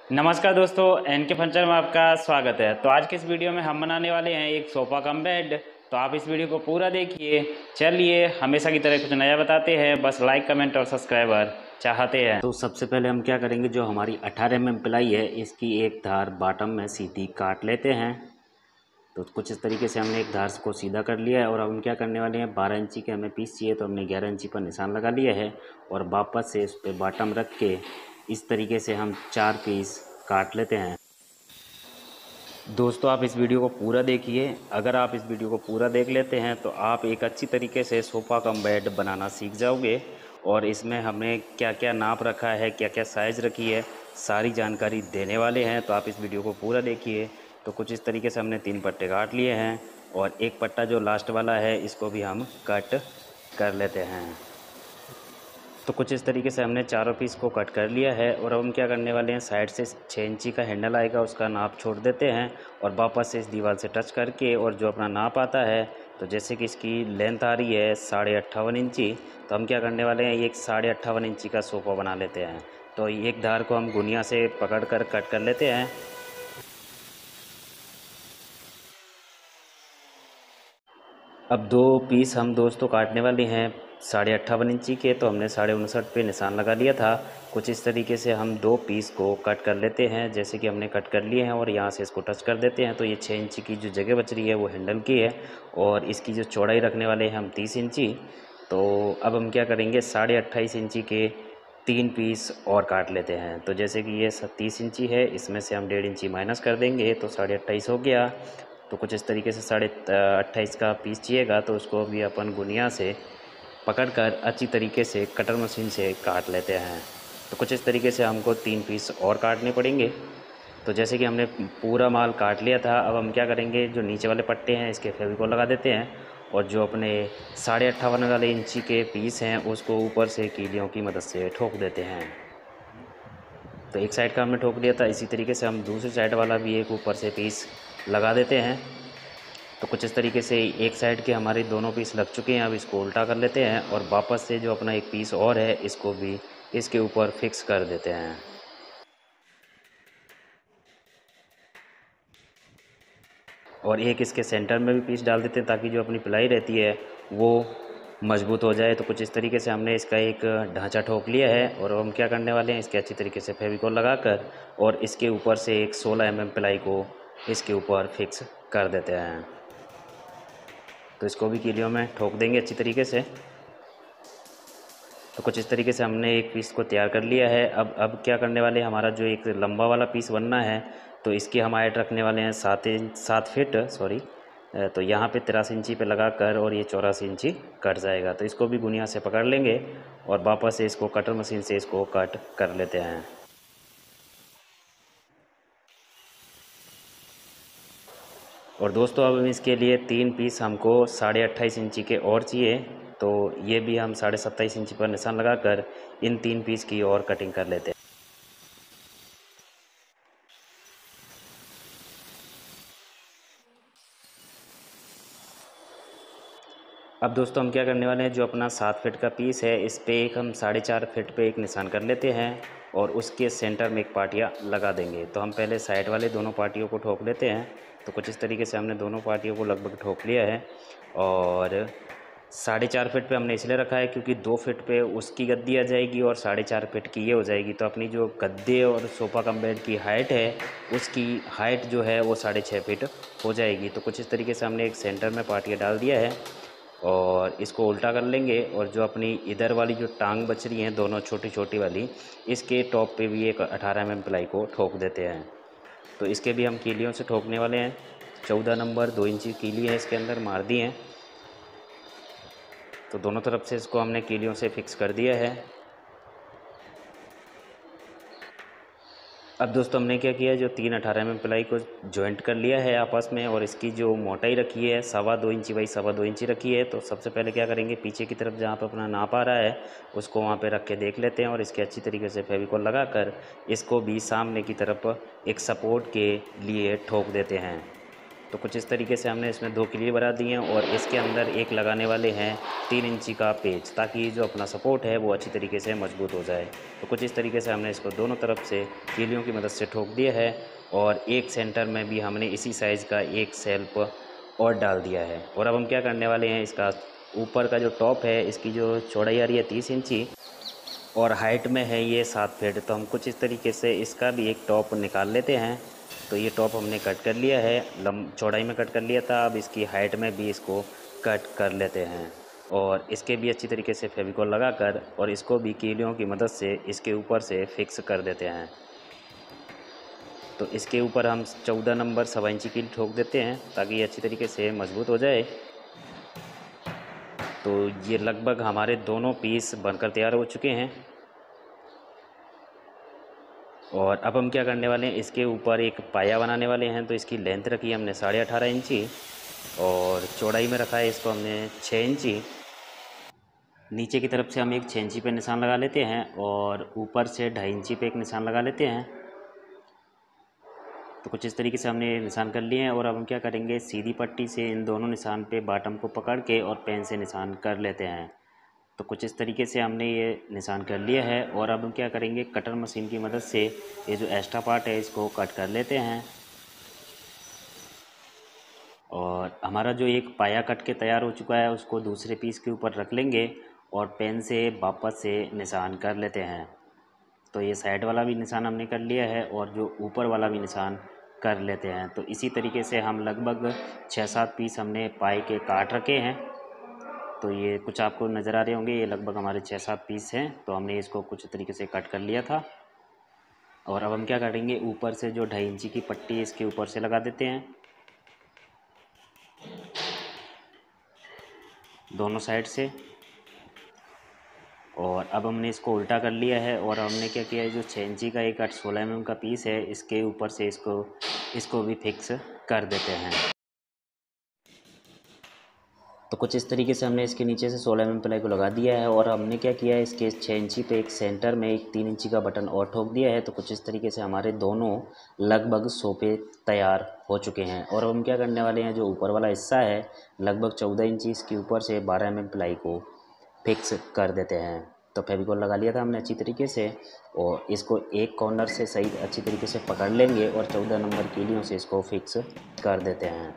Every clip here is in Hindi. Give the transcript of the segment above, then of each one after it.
नमस्कार दोस्तों, एनके फर्नीचर में आपका स्वागत है। तो आज के इस वीडियो में हम बनाने वाले हैं एक सोफ़ा कम बेड। तो आप इस वीडियो को पूरा देखिए। चलिए, हमेशा की तरह कुछ नया बताते हैं, बस लाइक कमेंट और सब्सक्राइबर चाहते हैं। तो सबसे पहले हम क्या करेंगे, जो हमारी 18 mm प्लाई है इसकी एक धार बॉटम में सीधी काट लेते हैं। तो कुछ इस तरीके से हमने एक धार को सीधा कर लिया है। और अब हम क्या करने वाले हैं, 12 इंची के हमें पीस चाहिए, तो हमने 11 इंची पर निशान लगा लिया है। और वापस से इस पर बॉटम रख के इस तरीके से हम 4 पीस काट लेते हैं। दोस्तों, आप इस वीडियो को पूरा देखिए। अगर आप इस वीडियो को पूरा देख लेते हैं तो आप एक अच्छी तरीके से सोफ़ा कम बेड बनाना सीख जाओगे। और इसमें हमने क्या क्या नाप रखा है, क्या क्या साइज़ रखी है, सारी जानकारी देने वाले हैं। तो आप इस वीडियो को पूरा देखिए। तो कुछ इस तरीके से हमने 3 पट्टे काट लिए हैं और एक पट्टा जो लास्ट वाला है इसको भी हम कट कर लेते हैं। तो कुछ इस तरीके से हमने चारों पीस को कट कर लिया है। और अब हम क्या करने वाले हैं, साइड से 6 इंची का हैंडल आएगा उसका नाप छोड़ देते हैं और वापस से इस दीवार से टच करके और जो अपना नाप आता है, तो जैसे कि इसकी लेंथ आ रही है 58.5 इंची, तो हम क्या करने वाले हैं, एक 58.5 इंची का सोफ़ा बना लेते हैं। तो एक धार को हम गुनिया से पकड़ कर कट कर लेते हैं। अब 2 पीस हम दोस्तों काटने वाले हैं 58.5 इंची के। तो हमने 59.5 पे निशान लगा लिया था। कुछ इस तरीके से हम 2 पीस को कट कर लेते हैं, जैसे कि हमने कट कर लिए हैं। और यहाँ से इसको टच कर देते हैं। तो ये 6 इंची की जो जगह बच रही है वो हैंडल की है। और इसकी जो चौड़ाई रखने वाले हैं हम 30 इंची। तो अब हम क्या करेंगे, 28.5 इंची के 3 पीस और काट लेते हैं। तो जैसे कि ये 30 इंची है, इसमें से हम 1.5 इंची माइनस कर देंगे तो 28.5 हो गया। तो कुछ इस तरीके से 28.5 का पीस चाहिएगा, तो उसको भी अपन गुनिया से पकड़कर अच्छी तरीके से कटर मशीन से काट लेते हैं। तो कुछ इस तरीके से हमको 3 पीस और काटने पड़ेंगे। तो जैसे कि हमने पूरा माल काट लिया था, अब हम क्या करेंगे, जो नीचे वाले पट्टे हैं इसके फेविकोल लगा देते हैं। और जो अपने 58.5 वाले इंची के पीस हैं उसको ऊपर से कीलियों की मदद से ठोक देते हैं। तो एक साइड का हमने ठोक लिया था, इसी तरीके से हम दूसरी साइड वाला भी एक ऊपर से पीस लगा देते हैं। तो कुछ इस तरीके से एक साइड के हमारे दोनों पीस लग चुके हैं। अब इसको उल्टा कर लेते हैं और वापस से जो अपना एक पीस और है इसको भी इसके ऊपर फिक्स कर देते हैं। और एक इसके सेंटर में भी पीस डाल देते हैं ताकि जो अपनी पिलाई रहती है वो मजबूत हो जाए। तो कुछ इस तरीके से हमने इसका एक ढांचा ठोक लिया है। और हम क्या करने वाले हैं, इसके अच्छी तरीके से फेविकोल लगाकर और इसके ऊपर से एक 16 mm पिलाई को इसके ऊपर फिक्स कर देते हैं। तो इसको भी कीलियों में ठोक देंगे अच्छी तरीके से। तो कुछ इस तरीके से हमने एक पीस को तैयार कर लिया है। अब क्या करने वाले हैं, हमारा जो एक लंबा वाला पीस बनना है, तो इसकी हम हाइट रखने वाले हैं 7 फीट सॉरी। तो यहाँ पे 83 इंची पे लगा कर और ये 84 इंची कट जाएगा। तो इसको भी गुनिया से पकड़ लेंगे और वापस से इसको कटर मशीन से इसको कट कर लेते हैं। और दोस्तों, अब इसके लिए 3 पीस हमको 28.5 इंची के और चाहिए। तो ये भी हम 27.5 इंची पर निशान लगाकर इन 3 पीस की और कटिंग कर लेते हैं। अब दोस्तों, हम क्या करने वाले हैं, जो अपना 7 फीट का पीस है इस पे एक हम 4.5 फीट पे एक निशान कर लेते हैं और उसके सेंटर में एक पाटिया लगा देंगे। तो हम पहले साइड वाले दोनों पार्टियों को ठोक लेते हैं। तो कुछ इस तरीके से हमने दोनों पार्टियों को लगभग ठोक लिया है। और 4.5 फीट पे हमने इसलिए रखा है क्योंकि 2 फीट पे उसकी गद्दी आ जाएगी और 4.5 फीट की ये हो जाएगी। तो अपनी जो गद्दे और सोफ़ा कम बेड की हाइट है उसकी हाइट जो है वो 6.5 फीट हो जाएगी। तो कुछ इस तरीके से हमने एक सेंटर में पाटिया डाल दिया है और इसको उल्टा कर लेंगे। और जो अपनी इधर वाली जो टांग बच रही हैं दोनों छोटी छोटी वाली, इसके टॉप पे भी एक 18 mm प्लाई को ठोक देते हैं। तो इसके भी हम कीलियों से ठोकने वाले हैं। 14 नंबर 2 इंची कीली है, इसके अंदर मार दी हैं। तो दोनों तरफ से इसको हमने कीलियों से फिक्स कर दिया है। अब दोस्तों, हमने क्या किया, जो 3 18 mm प्लाई को जॉइंट कर लिया है आपस में और इसकी जो मोटाई रखी है 2.25 इंची बाई 2.25 इंची रखी है। तो सबसे पहले क्या करेंगे, पीछे की तरफ जहाँ पर अपना नाप आ रहा है उसको वहाँ पे रख के देख लेते हैं और इसके अच्छी तरीके से फेविकोल लगाकर इसको भी सामने की तरफ एक सपोर्ट के लिए ठोक देते हैं। तो कुछ इस तरीके से हमने इसमें 2 किलीर बना दिए हैं और इसके अंदर एक लगाने वाले हैं 3 इंची का पेच, ताकि जो अपना सपोर्ट है वो अच्छी तरीके से मजबूत हो जाए। तो कुछ इस तरीके से हमने इसको दोनों तरफ से कीलियों की मदद से ठोक दिया है और एक सेंटर में भी हमने इसी साइज़ का एक सेल्फ और डाल दिया है। और अब हम क्या करने वाले हैं, इसका ऊपर का जो टॉप है इसकी जो चौड़ाई आ रही है 30 इंची और हाइट में है ये 7 फीट। तो हम कुछ इस तरीके से इसका भी एक टॉप निकाल लेते हैं। तो ये टॉप हमने कट कर लिया है, चौड़ाई में कट कर लिया था। अब इसकी हाइट में भी इसको कट कर लेते हैं और इसके भी अच्छी तरीके से फेविकॉल लगाकर और इसको भी कीलियों की मदद से इसके ऊपर से फिक्स कर देते हैं। तो इसके ऊपर हम 14 नंबर 1.25 इंची कील ठोक देते हैं ताकि ये अच्छी तरीके से मजबूत हो जाए। तो ये लगभग हमारे दोनों पीस बनकर तैयार हो चुके हैं और अब हम क्या करने वाले हैं, इसके ऊपर एक पाया बनाने वाले हैं। तो इसकी लेंथ रखी है हमने 18.5 इंची और चौड़ाई में रखा है इसको हमने 6 इंची। नीचे की तरफ से हम एक 6 इंची पे निशान लगा लेते हैं और ऊपर से 2.5 इंची पे एक निशान लगा लेते हैं। तो कुछ इस तरीके से हमने निशान कर लिए हैं और अब हम क्या करेंगे, सीधी पट्टी से इन दोनों निशान पे बॉटम को पकड़ के और पेन से निशान कर लेते हैं। तो कुछ इस तरीके से हमने ये निशान कर लिया है और अब हम क्या करेंगे, कटर मशीन की मदद से ये जो एक्स्ट्रा पार्ट है इसको कट कर लेते हैं। और हमारा जो एक पाया कट के तैयार हो चुका है उसको दूसरे पीस के ऊपर रख लेंगे और पेन से वापस से निशान कर लेते हैं। तो ये साइड वाला भी निशान हमने कर लिया है और जो ऊपर वाला भी निशान कर लेते हैं। तो इसी तरीके से हम लगभग 6-7 पीस हमने पाए के काट रखे हैं। तो ये कुछ आपको नज़र आ रहे होंगे, ये लगभग हमारे 6-7 पीस हैं। तो हमने इसको कुछ तरीके से कट कर लिया था और अब हम क्या करेंगे, ऊपर से जो 2.5 इंची की पट्टी इसके ऊपर से लगा देते हैं दोनों साइड से। और अब हमने इसको उल्टा कर लिया है और हमने क्या किया है, जो 6 इंची का एक 16 mm का पीस है इसके ऊपर से इसको भी फिक्स कर देते हैं। तो कुछ इस तरीके से हमने इसके नीचे से 16 mm प्लाई को लगा दिया है और हमने क्या किया है, इसके 6 इंची पे एक सेंटर में एक 3 इंची का बटन और ठोक दिया है। तो कुछ इस तरीके से हमारे दोनों लगभग सोफे तैयार हो चुके हैं। और अब हम क्या करने वाले हैं, जो ऊपर वाला हिस्सा है लगभग 14 इंची इसके ऊपर से 12 mm प्लाई को फिक्स कर देते हैं। तो फेविकॉल लगा लिया था हमने अच्छी तरीके से और इसको एक कॉर्नर से सही अच्छी तरीके से पकड़ लेंगे और 14 नंबर कीलियों से इसको फिक्स कर देते हैं।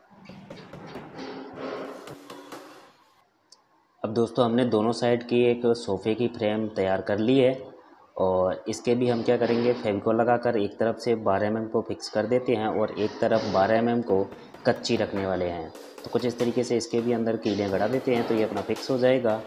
अब दोस्तों हमने दोनों साइड की एक सोफ़े की फ्रेम तैयार कर ली है और इसके भी हम क्या करेंगे, फेविकॉल लगाकर एक तरफ से 12 mm को फिक्स कर देते हैं और एक तरफ 12 mm को कच्ची रखने वाले हैं। तो कुछ इस तरीके से इसके भी अंदर कीलें गड़ा देते हैं तो ये अपना फिक्स हो जाएगा।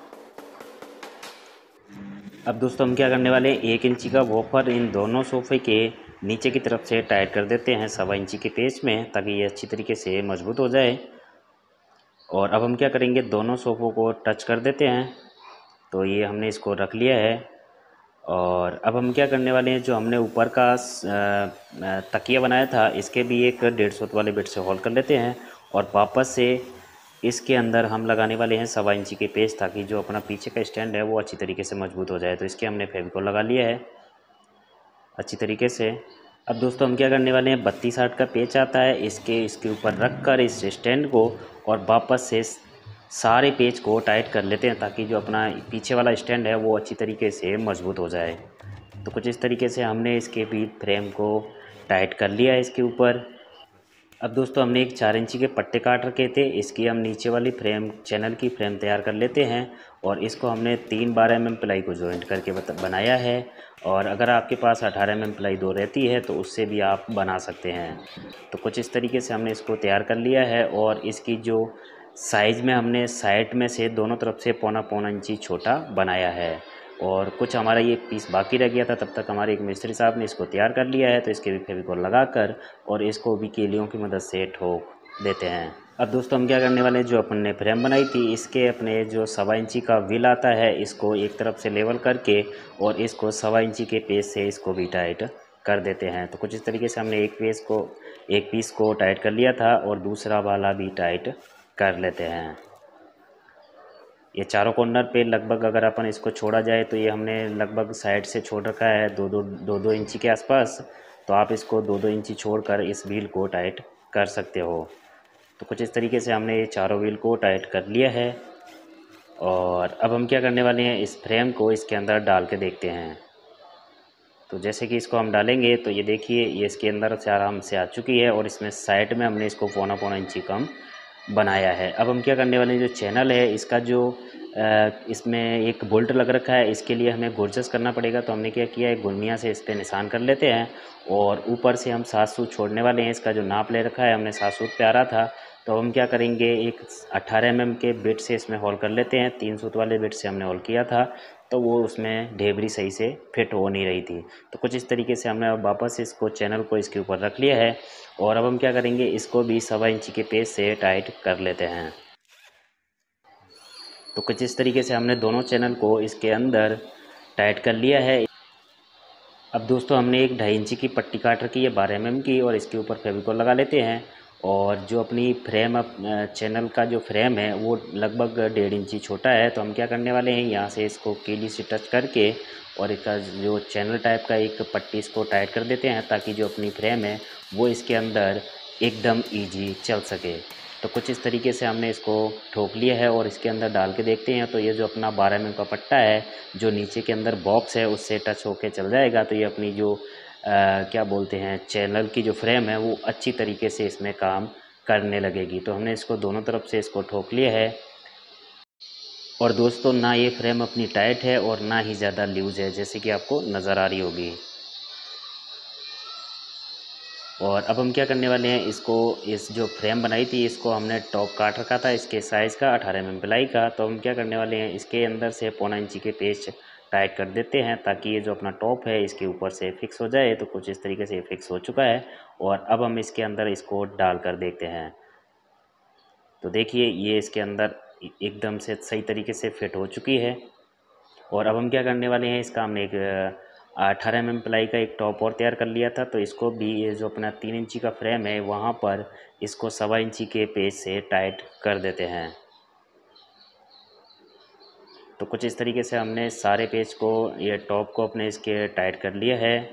अब दोस्तों हम क्या करने वाले हैं, 1 इंची का वॉफर इन दोनों सोफ़े के नीचे की तरफ से टाइट कर देते हैं 1.25 इंची के पेच में, ताकि ये अच्छी तरीके से मजबूत हो जाए। और अब हम क्या करेंगे, दोनों सोफ़ों को टच कर देते हैं। तो ये हमने इसको रख लिया है और अब हम क्या करने वाले हैं, जो हमने ऊपर का तकिया बनाया था इसके भी एक 150 वाले बिट से होल कर लेते हैं और वापस से इसके अंदर हम लगाने वाले हैं 1.25 इंची के पेच, ताकि जो अपना पीछे का स्टैंड है वो अच्छी तरीके से मजबूत हो जाए। तो इसके हमने फेविकॉल लगा लिया है अच्छी तरीके से। अब दोस्तों हम क्या करने वाले हैं, 32/8 का पेच आता है इसके ऊपर रख कर इस स्टैंड को और वापस से सारे पेच को टाइट कर लेते हैं, ताकि जो अपना पीछे वाला स्टैंड है वो अच्छी तरीके से मजबूत हो जाए। तो कुछ इस तरीके से हमने इसके भी फ्रेम को टाइट कर लिया है इसके ऊपर। अब दोस्तों हमने एक 4 इंची के पट्टे काट रखे थे, इसकी हम नीचे वाली फ्रेम चैनल की फ्रेम तैयार कर लेते हैं और इसको हमने 3 12 mm प्लाई को जॉइंट करके बनाया है। और अगर आपके पास 18 mm प्लाई 2 रहती है तो उससे भी आप बना सकते हैं। तो कुछ इस तरीके से हमने इसको तैयार कर लिया है और इसकी जो साइज़ में हमने साइड में से दोनों तरफ से पौना इंची छोटा बनाया है। और कुछ हमारा ये पीस बाकी रह गया था, तब तक हमारे एक मिस्त्री साहब ने इसको तैयार कर लिया है। तो इसके भी फेविकॉल लगाकर और इसको भी कीलियों की मदद से ठोक देते हैं। अब दोस्तों हम क्या करने वाले हैं, जो अपन ने फ्रेम बनाई थी इसके अपने जो 1.25 इंची का व्हील आता है इसको एक तरफ से लेवल करके और इसको 1.25 इंची के पेच से इसको भी टाइट कर देते हैं। तो कुछ इस तरीके से हमने एक पीस को टाइट कर लिया था और दूसरा वाला भी टाइट कर लेते हैं। ये चारों कॉर्नर पे लगभग अगर अपन इसको छोड़ा जाए तो ये हमने लगभग साइड से छोड़ रखा है 2-2 इंची के आसपास। तो आप इसको 2-2 इंची छोड़कर इस व्हील को टाइट कर सकते हो। तो कुछ इस तरीके से हमने ये चारों व्हील को टाइट कर लिया है। और अब हम क्या करने वाले हैं, इस फ्रेम को इसके अंदर डाल के देखते हैं। तो जैसे कि इसको हम डालेंगे तो ये देखिए ये इसके अंदर से आराम से आ चुकी है और इसमें साइड में हमने इसको पौना पौना इंची कम बनाया है। अब हम क्या करने वाले हैं, जो चैनल है इसका जो इसमें एक बोल्ट लग रखा है, इसके लिए हमें गोरजस करना पड़ेगा। तो हमने क्या किया है, गुर्निया से इस पर निशान कर लेते हैं और ऊपर से हम 7 सूत छोड़ने वाले हैं। इसका जो नाप ले रखा है हमने 7 सूत पे आ रहा था, तो हम क्या करेंगे, एक 18 mm के बिट से इसमें होल कर लेते हैं। 3 सूत वाले बिट से हमने होल किया था तो वो उसमें ढेबरी सही से फिट हो नहीं रही थी। तो कुछ इस तरीके से हमने अब वापस इसको चैनल को इसके ऊपर रख लिया है और अब हम क्या करेंगे, इसको भी 1.25 इंची के पेज से टाइट कर लेते हैं। तो कुछ इस तरीके से हमने दोनों चैनल को इसके अंदर टाइट कर लिया है। अब दोस्तों हमने एक 2.5 इंची की पट्टी काट रखी है 12 mm की और इसके ऊपर फेविकोल लगा लेते हैं। और जो अपनी फ्रेम चैनल का जो फ्रेम है वो लगभग 1.5 इंची छोटा है, तो हम क्या करने वाले हैं, यहाँ से इसको कीली से टच करके और इसका जो चैनल टाइप का एक पट्टी इसको टाइट कर देते हैं ताकि जो अपनी फ्रेम है वो इसके अंदर एकदम ईजी चल सके। तो कुछ इस तरीके से हमने इसको ठोक लिया है और इसके अंदर डाल के देखते हैं। तो ये जो अपना 12 mm का पट्टा है जो नीचे के अंदर बॉक्स है उससे टच होके चल जाएगा, तो ये अपनी जो क्या बोलते हैं चैनल की जो फ्रेम है वो अच्छी तरीके से इसमें काम करने लगेगी। तो हमने इसको दोनों तरफ से इसको ठोक लिया है। और दोस्तों ना ये फ्रेम अपनी टाइट है और ना ही ज़्यादा लूज़ है, जैसे कि आपको नज़र आ रही होगी। और अब हम क्या करने वाले हैं, इसको इस जो फ्रेम बनाई थी इसको हमने टॉप काट रखा था इसके साइज़ का 18 mm प्लाई का। तो हम क्या करने वाले हैं, इसके अंदर से 1.25 इंची के पेच टाइट कर देते हैं ताकि ये जो अपना टॉप है इसके ऊपर से फिक्स हो जाए। तो कुछ इस तरीके से ये फिक्स हो चुका है और अब हम इसके अंदर इसको डाल कर देखते हैं। तो देखिए ये इसके अंदर एकदम से सही तरीके से फिट हो चुकी है। और अब हम क्या करने वाले हैं, इसका हमने एक 18 mm प्लाई का एक टॉप और तैयार कर लिया था, तो इसको भी ये जो अपना 3 इंची का फ्रेम है वहाँ पर इसको 1.25 इंची के पेज से टाइट कर देते हैं। तो कुछ इस तरीके से हमने सारे पेज को ये टॉप को अपने इसके टाइट कर लिया है।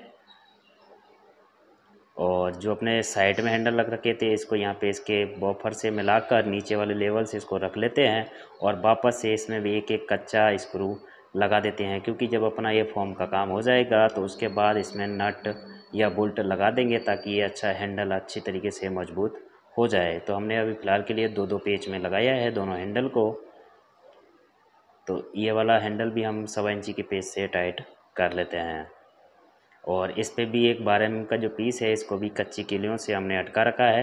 और जो अपने साइड में हैंडल लग रखे थे इसको यहाँ पे इसके बफर से मिलाकर नीचे वाले लेवल से इसको रख लेते हैं और वापस से इसमें भी एक एक कच्चा स्क्रू लगा देते हैं, क्योंकि जब अपना ये फॉर्म का काम हो जाएगा तो उसके बाद इसमें नट या बोल्ट लगा देंगे ताकि ये अच्छा हैंडल अच्छी तरीके से मजबूत हो जाए। तो हमने अभी फ़िलहाल के लिए 2-2 पेच में लगाया है दोनों हैंडल को। तो ये वाला हैंडल भी हम 1.25 इंची के पेच से टाइट कर लेते हैं। और इस पे भी एक 12 mm का जो पीस है इसको भी कच्ची कीलियों से हमने अटका रखा है।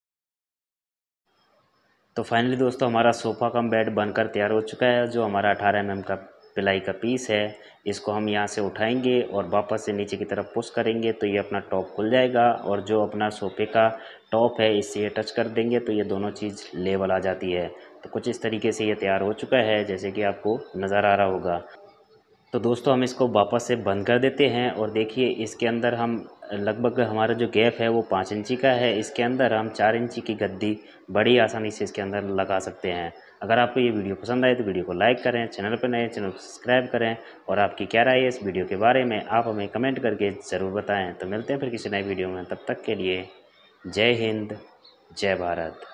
तो फाइनली दोस्तों हमारा सोफ़ा कम बेड बनकर तैयार हो चुका है। जो हमारा 18 mm का पिलाई का पीस है इसको हम यहाँ से उठाएंगे और वापस से नीचे की तरफ पुश करेंगे तो ये अपना टॉप खुल जाएगा और जो अपना सोफ़े का टॉप है इससे ये टच कर देंगे तो ये दोनों चीज़ लेवल आ जाती है। तो कुछ इस तरीके से ये तैयार हो चुका है जैसे कि आपको नज़र आ रहा होगा। तो दोस्तों हम इसको वापस से बंद कर देते हैं और देखिए इसके अंदर हम लगभग हमारा जो गैप है वो 5 इंची का है। इसके अंदर हम 4 इंची की गद्दी बड़ी आसानी से इसके अंदर लगा सकते हैं। अगर आपको ये वीडियो पसंद आए तो वीडियो को लाइक करें, चैनल पर नए चैनल को सब्सक्राइब करें और आपकी क्या राय है इस वीडियो के बारे में आप हमें कमेंट करके ज़रूर बताएँ। तो मिलते हैं फिर किसी नए वीडियो में, तब तक के लिए जय हिंद, जय भारत।